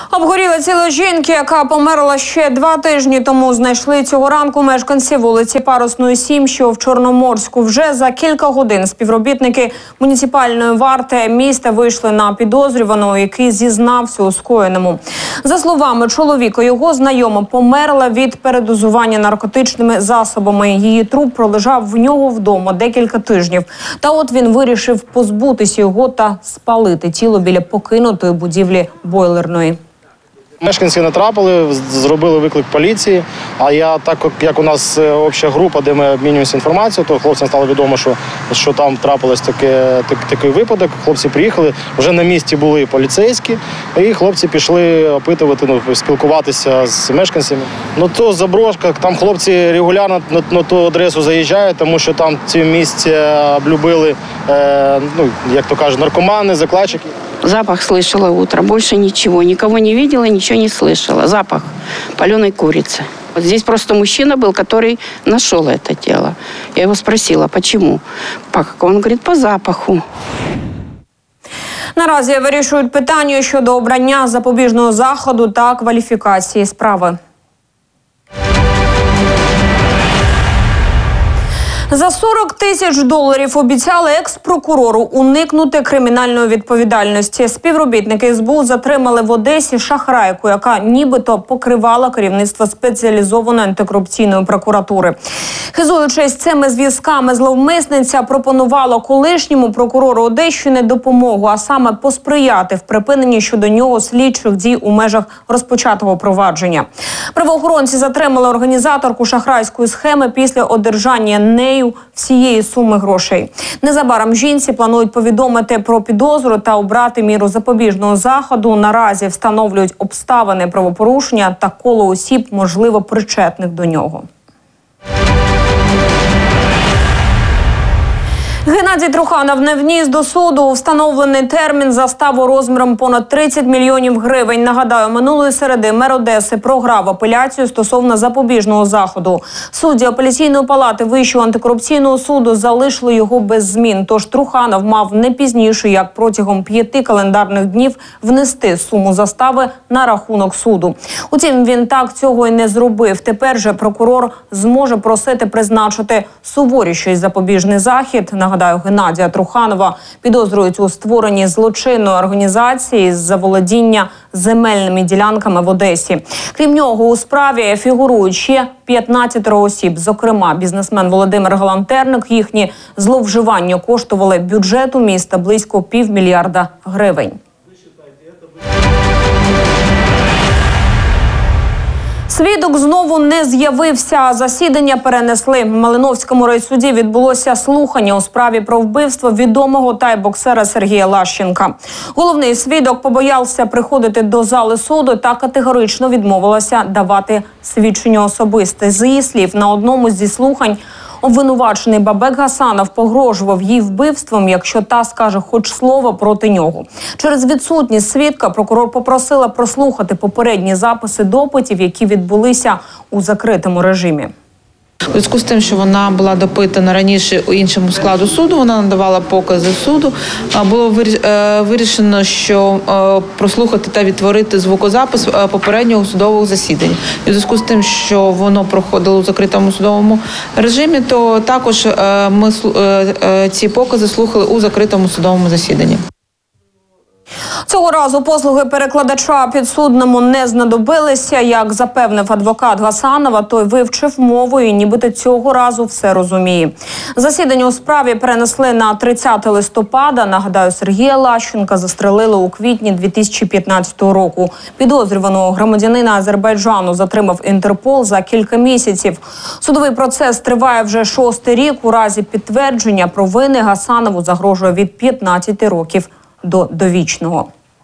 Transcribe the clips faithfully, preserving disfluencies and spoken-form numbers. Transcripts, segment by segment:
Обгоріла тіло жінки, яка померла ще два тижні тому, знайшли цього ранку мешканці вулиці Парусної, сім, що в Чорноморську. Вже за кілька годин співробітники муніципальної варти міста вийшли на підозрюваного, який зізнався у скоєному. За словами чоловіка, його знайома померла від передозування наркотичними засобами. Її труп пролежав в нього вдома декілька тижнів. Та от він вирішив позбутися його та спалити тіло біля покинутої будівлі бойлерної. Мешканці натрапили, зробили виклик поліції, а я, так як у нас обща група, де ми обмінюємося інформацією, то хлопцям стало відомо, що, що там трапилось таке, так, такий випадок. Хлопці приїхали, вже на місці були поліцейські, і хлопці пішли опитувати, ну, спілкуватися з мешканцями. Ну, то заброшка, там хлопці регулярно на, на ту адресу заїжджають, тому що там ці місця облюбили, е, ну, як то кажуть, наркомани, закладчики. Запах слышала утро, больше ничего. Никого не видела, ничего не слышала. Запах паленой курицы. Вот здесь просто мужчина был, который нашел это тело. Я его спросила, почему? Он говорит, по запаху. Наразі вирішують питання щодо обрання запобіжного заходу та кваліфікації справи. За сорок тисяч доларів обіцяли екс-прокурору уникнути кримінальної відповідальності. Співробітники ес бе у затримали в Одесі шахрайку, яка нібито покривала керівництво спеціалізованої антикорупційної прокуратури. Хизуючись цими зв'язками, зловмисниця пропонувала колишньому прокурору Одещини допомогу, а саме посприяти в припиненні щодо нього слідчих дій у межах розпочатого провадження. Правоохоронці затримали організаторку шахрайської схеми після одержання нею всієї суми грошей. Незабаром жінці планують повідомити про підозру та обрати міру запобіжного заходу. Наразі встановлюють обставини правопорушення та коло осіб, можливо, причетних до нього. Геннадій Труханов не вніс до суду у встановлений термін заставу розміром понад тридцять мільйонів гривень. Нагадаю, минулої середи мер Одеси програв апеляцію стосовно запобіжного заходу. Судді апеляційної палати Вищого антикорупційного суду залишили його без змін. Тож Труханов мав не пізніше, як протягом п'яти календарних днів внести суму застави на рахунок суду. Утім, він так цього і не зробив. Тепер же прокурор зможе просити призначити суворіший запобіжний захід. Нагадаю, Геннадія Труханова підозрюють у створенні злочинної організації з заволодіння земельними ділянками в Одесі. Крім нього, у справі фігурують ще п'ятнадцять осіб. Зокрема, бізнесмен Володимир Галантерник. Їхні зловживання коштували бюджету міста близько півмільярда гривень. Свідок знову не з'явився. Засідання перенесли. В Малиновському райсуді відбулося слухання у справі про вбивство відомого тай-боксера Сергія Лащенка. Головний свідок побоявся приходити до зали суду та категорично відмовилася давати свідчення особисте. З її слів, на одному зі слухань обвинувачений Бабек Гасанов погрожував їй вбивством, якщо та скаже хоч слово проти нього. Через відсутність свідка прокурор попросила прослухати попередні записи допитів, які відбулися у закритому режимі. У зв'язку з тим, що вона була допитана раніше у іншому складу суду, вона надавала покази суду, було вирішено, що прослухати та відтворити звукозапис попереднього судового засідання. І у зв'язку з тим, що воно проходило у закритому судовому режимі, то також ми ці покази слухали у закритому судовому засіданні. Цього разу послуги перекладача підсудному не знадобилися. Як запевнив адвокат Гасанова, той вивчив мову і нібито цього разу все розуміє. Засідання у справі перенесли на тридцяте листопада. Нагадаю, Сергія Лащенка застрелили у квітні дві тисячі п'ятнадцятого року. Підозрюваного громадянина Азербайджану затримав Інтерпол за кілька місяців. Судовий процес триває вже шостий рік. У разі підтвердження провини Гасанову загрожує від п'ятнадцяти років до довічного.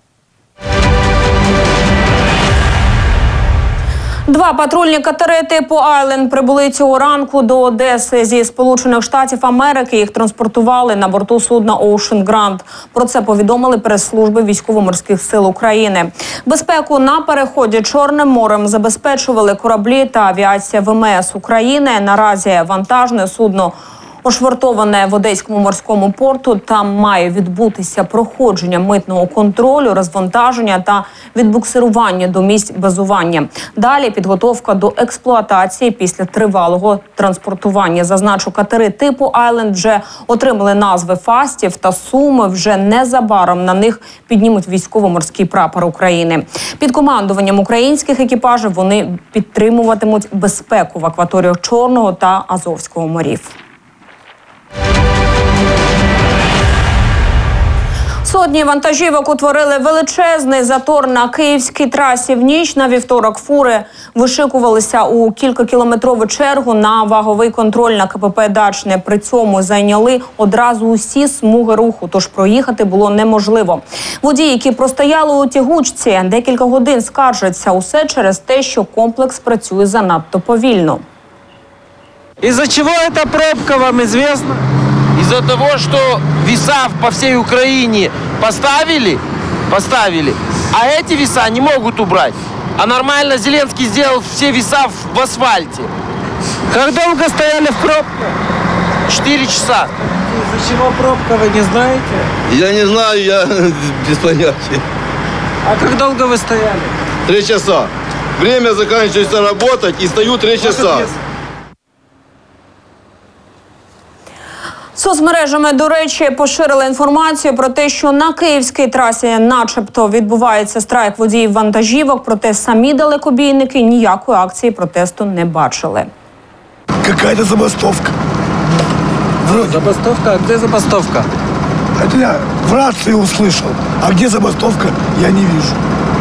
Два патрульні катери типу «Айленд» прибули цього ранку до Одеси зі Сполучених Штатів Америки. Їх транспортували на борту судна «Оушен Гранд». Про це повідомили прес-служби Військово-морських сил України. Безпеку на переході Чорним морем забезпечували кораблі та авіація ВМС України. Наразі вантажне судно Пошвартоване в Одеському морському порту. Там має відбутися проходження митного контролю, розвантаження та відбуксирування до місць базування. Далі підготовка до експлуатації після тривалого транспортування. Зазначу, катери типу «Айленд» вже отримали назви «Фастів» та «Суми». Вже незабаром на них піднімуть військово-морський прапор України. Під командуванням українських екіпажів вони підтримуватимуть безпеку в акваторіях Чорного та Азовського морів. Сотні вантажівок утворили величезний затор на київській трасі. В ніч на вівторок фури вишикувалися у кількакілометрову чергу на ваговий контроль на КПП «Дачне». При цьому зайняли одразу усі смуги руху, тож проїхати було неможливо. Водії, які простояли у тягучці, декілька годин скаржаться. Усе через те, що комплекс працює занадто повільно. Из-за чего эта пробка, вам известно? Из-за того, что веса по всей Украине поставили, поставили, а эти веса не могут убрать. А нормально Зеленский сделал все веса в асфальте. Как долго стояли в пробке? Четыре часа. Из-за чего пробка, вы не знаете? Я не знаю, я без понятия. А как долго вы стояли? Три часа. Время заканчивается работать и стою три часа. Соцмережами, до речі, поширили інформацію про те, що на київській трасі начебто відбувається страйк водіїв вантажівок, проте самі далекобійники ніякої акції протесту не бачили. Какая-то забастовка. Вроде. Забастовка? А где забастовка? Это я в рации услышал. А где забастовка, я не вижу.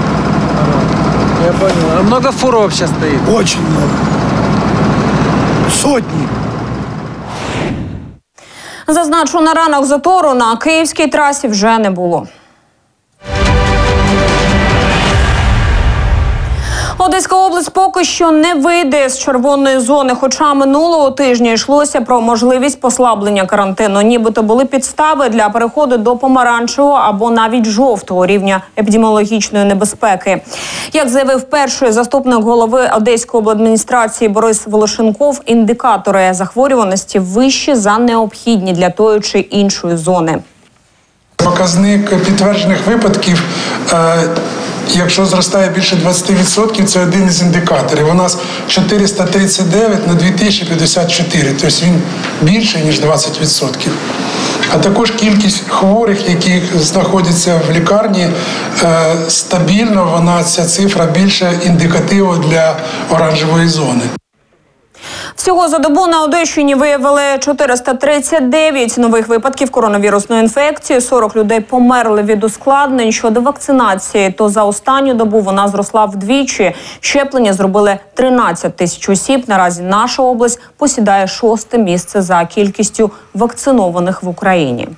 Я понял. А много фур вообще стоит? Очень много. Сотни. Зазначу, на ранок затору на київській трасі вже не було. Одеська область поки що не вийде з червоної зони, хоча минулого тижня йшлося про можливість послаблення карантину. Нібито були підстави для переходу до помаранчевого або навіть жовтого рівня епідеміологічної небезпеки. Як заявив перший заступник голови Одеської обладміністрації Борис Волошенков, індикатори захворюваності вищі за необхідні для тої чи іншої зони. Показник підтверджених випадків, якщо зростає більше двадцять відсотків, це один із індикаторів. У нас чотириста тридцять дев'ять на дві тисячі п'ятдесят чотири, тобто він більше, ніж двадцять відсотків. А також кількість хворих, які знаходяться в лікарні, стабільно, вона, ця цифра більше індикативу для оранжевої зони. Всього за добу на Одещині виявили чотириста тридцять дев'ять нових випадків коронавірусної інфекції. сорок людей померли від ускладнень. Щодо вакцинації, то за останню добу вона зросла вдвічі. Щеплення зробили тринадцять тисяч осіб. Наразі наша область посідає шосте місце за кількістю вакцинованих в Україні.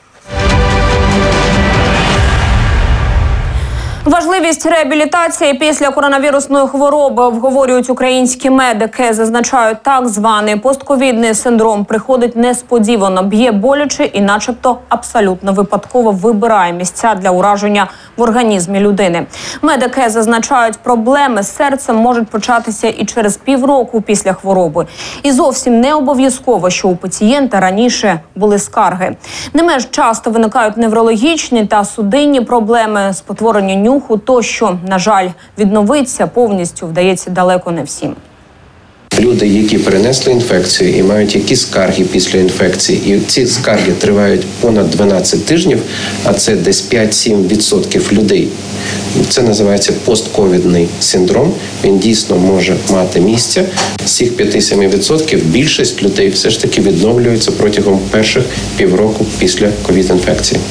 Важливість реабілітації після коронавірусної хвороби обговорюють українські медики. Зазначають, так званий постковідний синдром приходить несподівано, б'є боляче і начебто абсолютно випадково вибирає місця для ураження в організмі людини. Медики зазначають, проблеми з серцем можуть початися і через півроку після хвороби. І зовсім не обов'язково, що у пацієнта раніше були скарги. Не менш часто виникають неврологічні та судинні проблеми, спотворення нюху тощо. На жаль, відновитися повністю вдається далеко не всім. Люди, які перенесли інфекцію і мають якісь скарги після інфекції, і ці скарги тривають понад дванадцять тижнів, а це десь п'ять-сім відсотків людей. Це називається постковідний синдром. Він дійсно може мати місце. З цих п'ять-сім відсотків більшість людей все ж таки відновлюється протягом перших півроку після ковід-інфекції.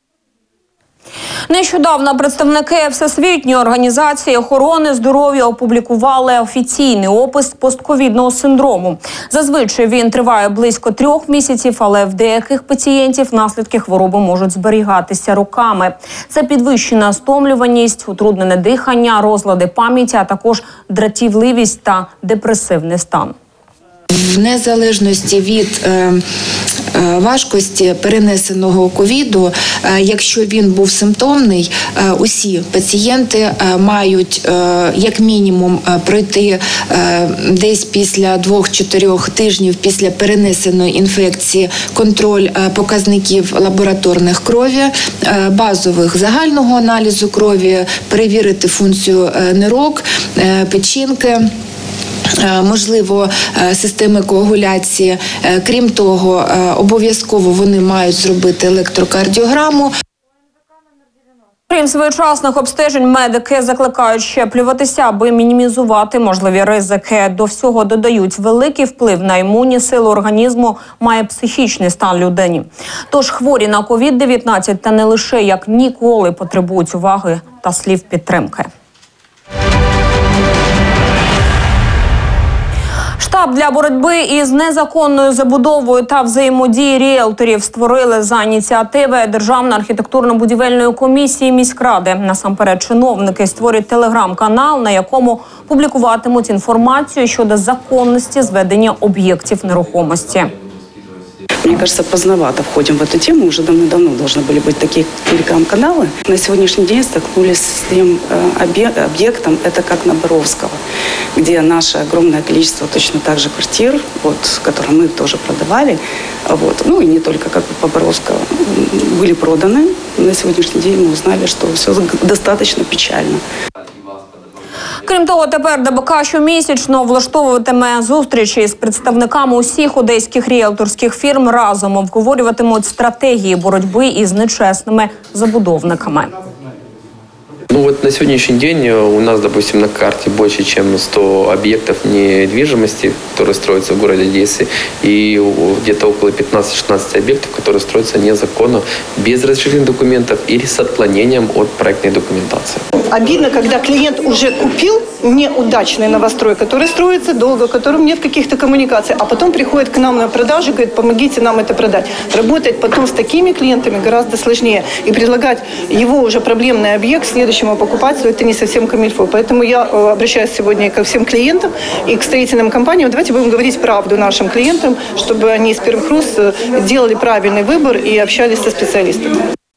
Нещодавно представники Всесвітньої організації охорони здоров'я опублікували офіційний опис постковідного синдрому. Зазвичай він триває близько трьох місяців, але в деяких пацієнтів наслідки хвороби можуть зберігатися роками. Це підвищена стомлюваність, утруднене дихання, розлади пам'яті, а також дратівливість та депресивний стан. В незалежності від е, важкості перенесеного ковіду. Якщо він був симптомний, усі пацієнти мають як мінімум пройти десь після двох-чотирьох тижнів після перенесеної інфекції контроль показників лабораторних крові, базових загального аналізу крові, перевірити функцію нирок, печінки, можливо, системи коагуляції. Крім того, обов'язково вони мають зробити електрокардіограму. Крім своєчасних обстежень, медики закликають щеплюватися, аби мінімізувати можливі ризики. До всього додають, великий вплив на імунні сили організму має психічний стан людини. Тож хворі на ковід дев'ятнадцять та не лише як ніколи потребують уваги та слів підтримки. Штаб для боротьби із незаконною забудовою та взаємодії ріелторів створили за ініціативи Державної архітектурно-будівельної комісії міськради. Насамперед, чиновники створюють телеграм-канал, на якому публікуватимуть інформацію щодо законності зведення об'єктів нерухомості. Мне кажется, поздновато входим в эту тему. Уже давно-давно должны были быть такие телеграм-каналы. На сегодняшний день столкнулись с таким объектом, это как на Боровского, где наше огромное количество точно так же квартир, вот, которые мы тоже продавали, вот, ну и не только как бы по Боровского, были проданы. На сегодняшний день мы узнали, что все достаточно печально. Крім того, тепер ДБК щомісячно влаштовуватиме зустрічі з представниками усіх одеських ріелторських фірм, разом обговорюватимуть стратегії боротьби із нечесними забудовниками. Ну вот на сегодняшний день у нас, допустим, на карте больше, чем сто объектов недвижимости, которые строятся в городе Одессе, и где-то около пятнадцати-шестнадцати объектов, которые строятся незаконно, без разрешительных документов или с отклонением от проектной документации. Обидно, когда клиент уже купил неудачный новострой, который строится долго, в котором нет каких-то коммуникаций, а потом приходит к нам на продажу и говорит, помогите нам это продать. Работать потом с такими клиентами гораздо сложнее. И предлагать его уже проблемный объект следующему покупателю, это не совсем камильфо. Поэтому я обращаюсь сегодня ко всем клиентам и к строительным компаниям. Давайте будем говорить правду нашим клиентам, чтобы они из первых рук делали правильный выбор и общались со специалистами.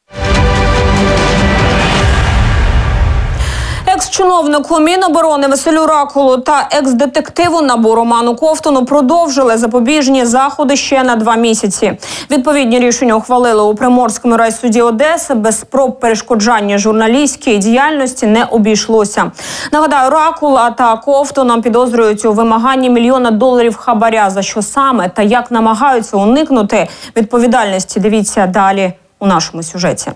Екс-чиновнику Міноборони Василю Ракулу та екс-детективу НАБУ Роману Ковтуну продовжили запобіжні заходи ще на два місяці. Відповідні рішення ухвалили у Приморському райсуді Одеси. Без спроб перешкоджання журналістській діяльності не обійшлося. Нагадаю, Ракула та Ковтуна підозрюють у вимаганні мільйона доларів хабаря. За що саме та як намагаються уникнути відповідальності, дивіться далі у нашому сюжеті.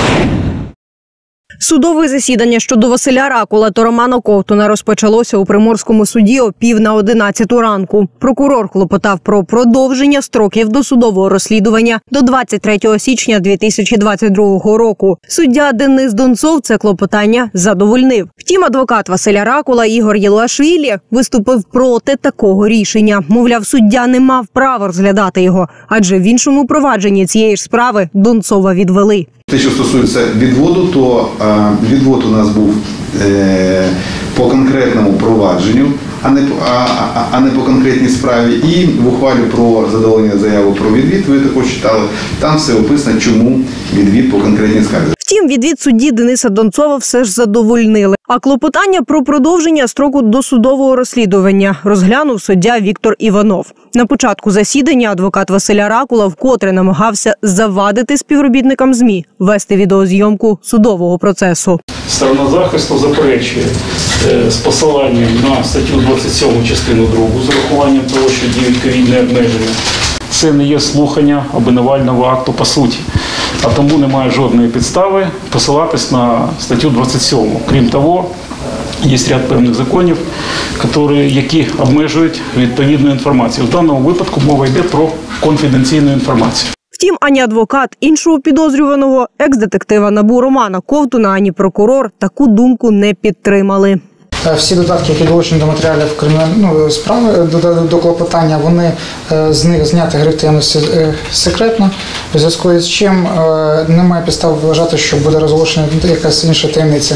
Судове засідання щодо Василя Ракула та Романа Ковтуна розпочалося у Приморському суді о пів на одинадцяту ранку. Прокурор клопотав про продовження строків досудового розслідування до двадцять третього січня дві тисячі двадцять другого року. Суддя Денис Донцов це клопотання задовольнив. Втім, адвокат Василя Ракула Ігор Єлуашвілі виступив проти такого рішення. Мовляв, суддя не мав права розглядати його, адже в іншому провадженні цієї ж справи Донцова відвели. Те, що стосується відводу, то е, відвод у нас був е, по конкретному провадженню, а не, а, а не по конкретній справі. І в ухвалі про задоволення заяви про відвід, ви також читали, там все описано, чому відвід по конкретній справі. Втім, відвід судді Дениса Донцова все ж задовольнили. А клопотання про продовження строку досудового розслідування розглянув суддя Віктор Іванов. На початку засідання адвокат Василя Ракула вкотре намагався завадити співробітникам ЗМІ вести відеозйомку судового процесу. Сторона захисту заперечує з посиланням на статтю двадцять сьому частину другу з урахуванням того, що діють ковідні обмеження. Це не є слухання обвинувального акту по суті, а тому немає жодної підстави посилатись на статтю двадцять сьому. Крім того, є ряд певних законів, які обмежують відповідну інформацію. В даному випадку мова йде про конфіденційну інформацію. Втім, ані адвокат іншого підозрюваного, екс-детектива НАБУ Романа Ковтуна, ані прокурор таку думку не підтримали. Всі додатки, які долучені до матеріалів кримінальної справи, до, до клопотання, вони з них зняті гриф таємності секретно, у зв'язку з чим немає підстав вважати, що буде розголошена якась інша таємниця.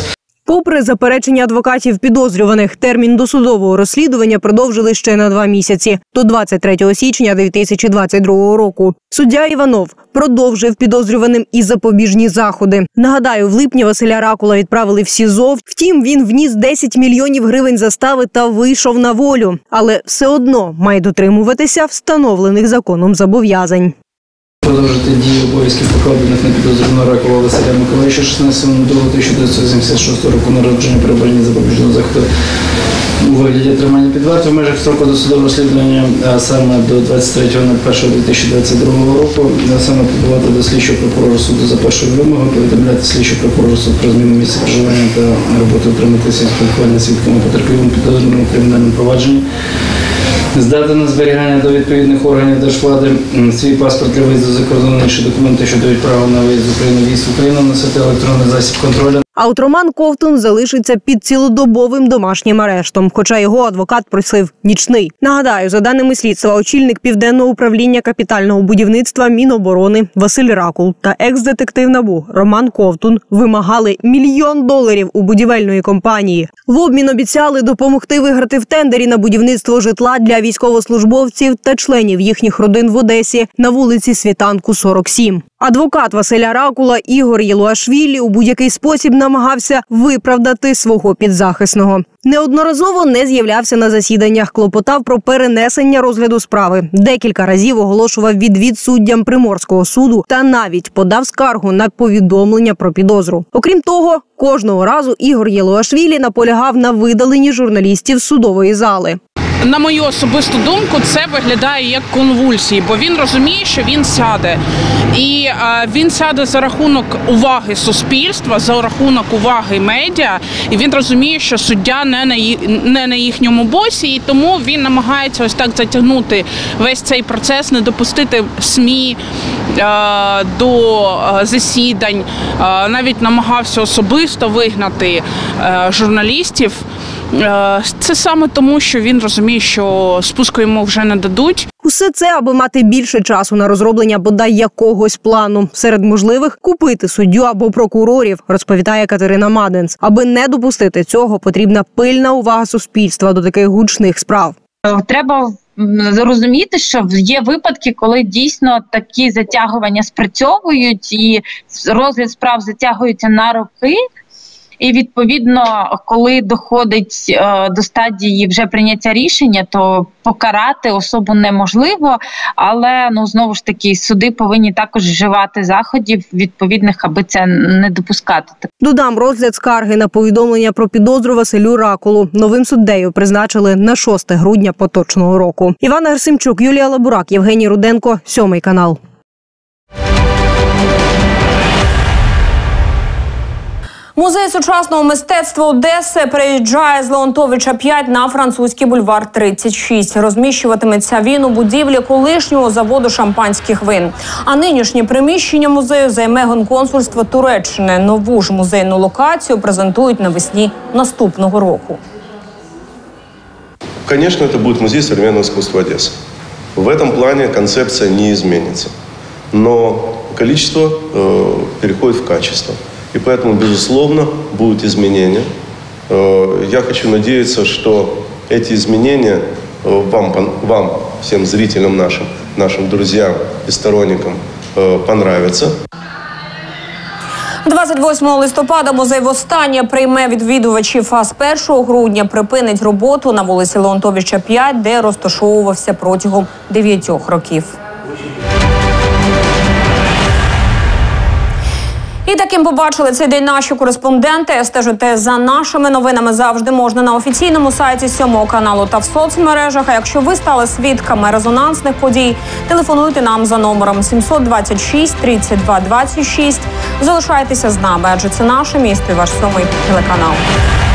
Попри заперечення адвокатів підозрюваних, термін досудового розслідування продовжили ще на два місяці – до двадцять третього січня дві тисячі двадцять другого року. Суддя Іванов продовжив підозрюваним і запобіжні заходи. Нагадаю, в липні Василя Ракула відправили в СІЗО. Втім, він вніс десять мільйонів гривень застави та вийшов на волю. Але все одно має дотримуватися встановлених законом зобов'язань. Продовжити дії обов'язків, покладених на підозрюваного Ракула Василя Миколайовича шістнадцятого лютого тисяча дев'ятсот сімдесят шостого року народження при обранні запобіжного заходу у вигляді тримання під вартою в межах строку досудового розслідування, а саме до двадцять третього першого дві тисячі двадцять другого року, а саме прибувати до слідчого прокурора суду за першою вимогою, повідомляти слідчого прокурора суду про зміну місця проживання та роботи, утриматися спілкування з свідками потерпілим підозрюваним у кримінальному провадженні, здати на зберігання до відповідних органів держвлади свій паспорт для виїзду за кордон, інші документи, що дають право на виїзд з України, в'їзд в Україну, носити електронний засіб контролю. А от Роман Ковтун залишиться під цілодобовим домашнім арештом, хоча його адвокат просив нічний. Нагадаю, за даними слідства, очільник Південного управління капітального будівництва Міноборони Василь Ракул та екс-детектив НАБУ Роман Ковтун вимагали мільйон доларів у будівельної компанії. В обмін обіцяли допомогти виграти в тендері на будівництво житла для військовослужбовців та членів їхніх родин в Одесі на вулиці Світанку, сорок сім. Адвокат Василя Ракула Ігор Єлуашвілі у будь-який спосіб намагався виправдати свого підзахисного. Неодноразово не з'являвся на засіданнях, клопотав про перенесення розгляду справи. Декілька разів оголошував відвід суддям Приморського суду та навіть подав скаргу на повідомлення про підозру. Окрім того, кожного разу Ігор Єлуашвілі наполягав на видаленні журналістів з судової зали. На мою особисту думку, це виглядає як конвульсії, бо він розуміє, що він сяде. І а, він сяде за рахунок уваги суспільства, за рахунок уваги медіа, і він розуміє, що суддя не на, не на їхньому боці, і тому він намагається ось так затягнути весь цей процес, не допустити СМІ а, до а, засідань, а, навіть намагався особисто вигнати а, журналістів. Це саме тому, що він розуміє, що спуску йому вже не дадуть. Усе це, аби мати більше часу на розроблення бодай якогось плану. Серед можливих – купити суддю або прокурорів, розповідає Катерина Маденц. Аби не допустити цього, потрібна пильна увага суспільства до таких гучних справ. Треба зрозуміти, що є випадки, коли дійсно такі затягування спрацьовують і розгляд справ затягується на роки. І, відповідно, коли доходить е, до стадії вже прийняття рішення, то покарати особу неможливо, але, ну, знову ж таки, суди повинні також вживати заходів відповідних, аби це не допускати. Додам, розгляд скарги на повідомлення про підозру Василю Ракулу новим суддею призначили на шосте грудня поточного року. Івана Герсимчук, Юлія Лабурак, Євгеній Руденко, Сьомий канал. Музей сучасного мистецтва Одеси переїжджає з Леонтовича п'ять на Французький бульвар тридцять шість. Розміщуватиметься він у будівлі колишнього заводу шампанських вин. А нинішнє приміщення музею займе Генконсульство Туреччини. Нову ж музейну локацію презентують навесні наступного року. Конечно, это будет музей современного искусства Одессы. В этом плане концепция не изменится. Но количество э, переходит в качество. И поэтому, безусловно, будут изменения. Я хочу надеяться, что эти изменения вам, вам всем зрителям нашим, нашим друзьям и сторонникам понравятся. двадцять восьмого листопада музей востаннє прийме відвідувачів, а з першого грудня припинить роботу на вулиці Леонтовича п'ять, де розташовувався протягом дев'ятьох років. І таким побачили цей день наші кореспонденти. Стежити за нашими новинами завжди можна на офіційному сайті Сьомого каналу та в соцмережах. А якщо ви стали свідками резонансних подій, телефонуйте нам за номером сімсот двадцять шість тридцять два двадцять шість. Залишайтеся з нами, адже це наше місто і ваш Сьомий телеканал.